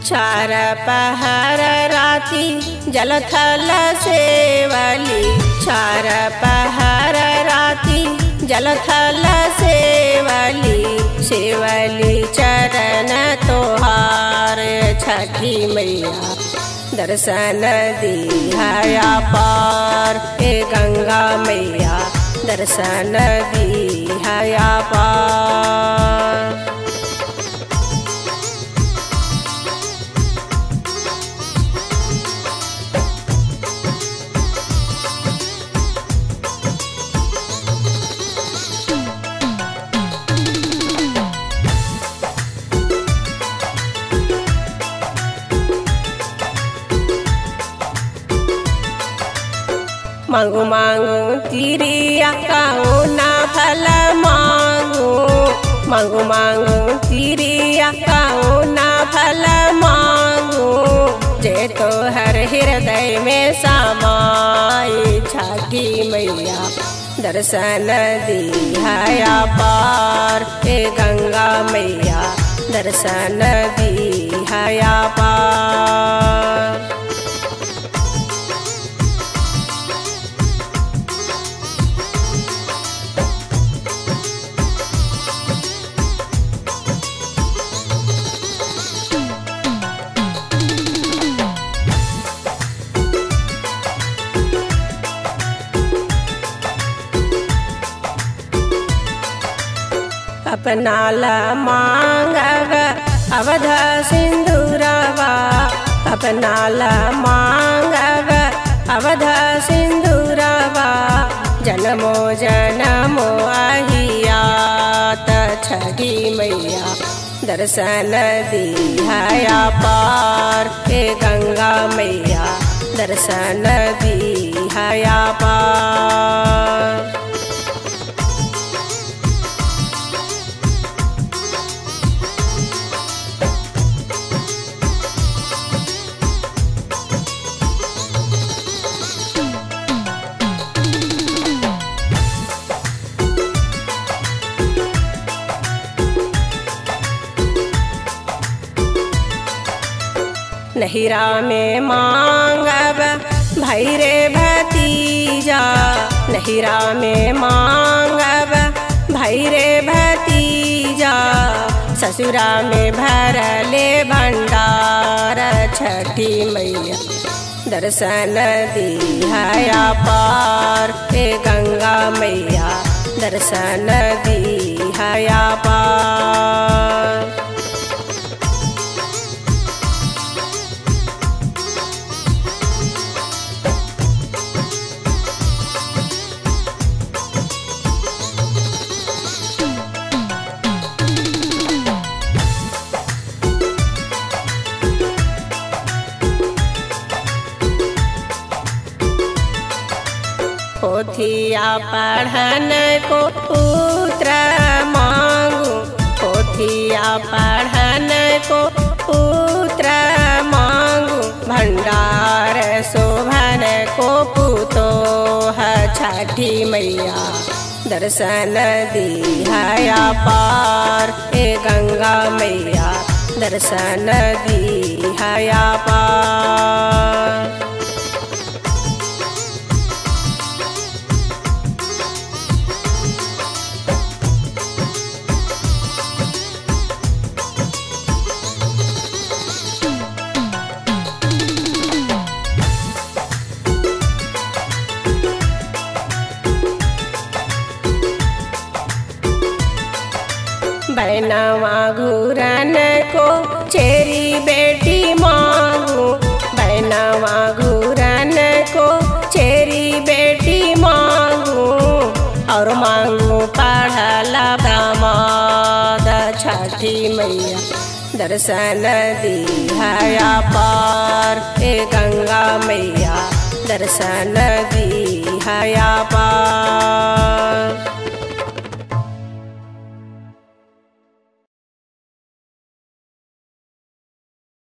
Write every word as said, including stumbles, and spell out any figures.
चार पहर राती जल थल सेवली, चार पहर राती जल थल सेवली, सेवली चरण तोहार छठी मैया दर्शन दिहाया पार। हे गंगा मैया दर्शन दिहाया पार। मांगू मांगू तिरिया काऊ ना फल मांगू, मांगू मांगू तिरिया काऊ ना फल मांगू, जे तो हर हृदय में समाई छठी मैया दर्शन दिहाया पार। हे गंगा मैया दर्शन दिहाया पार। अपना ला मांगव अवध सिंदूरवा, अपना ला मांगव अवध सिंदूरवा, जन्मो जन्मो आहियात छठी मैया दर्शन दिहाया पार। हे गंगा मैया दर्शन दिहाया पार। नहिरा में मांगब भाई रे भतीजा, नहिरा में मांगब भाई रे भतीजा, ससुरा में भरले भंडार छठी मैया दर्शन दिहाया पार। हे गंगा मैया दर्शन दिहाया पार। पोथिया पढ़न को पुत्र मांगू, पोथिया पढ़न को पुत्र मांगू, भंडार शोभन को पुतोह छठी मैया दर्शन दिहाया पार। हे गंगा मैया दर्शन दिहाया पार। बैनवा घूरन को चेरी बेटी मांगू, बैनवा घूरन को चेरी बेटी मांगू, और मांगू पढ़ला दामाद छठी मैया दर्शन दिहाया पार। हे गंगा मैया दर्शन दिहाया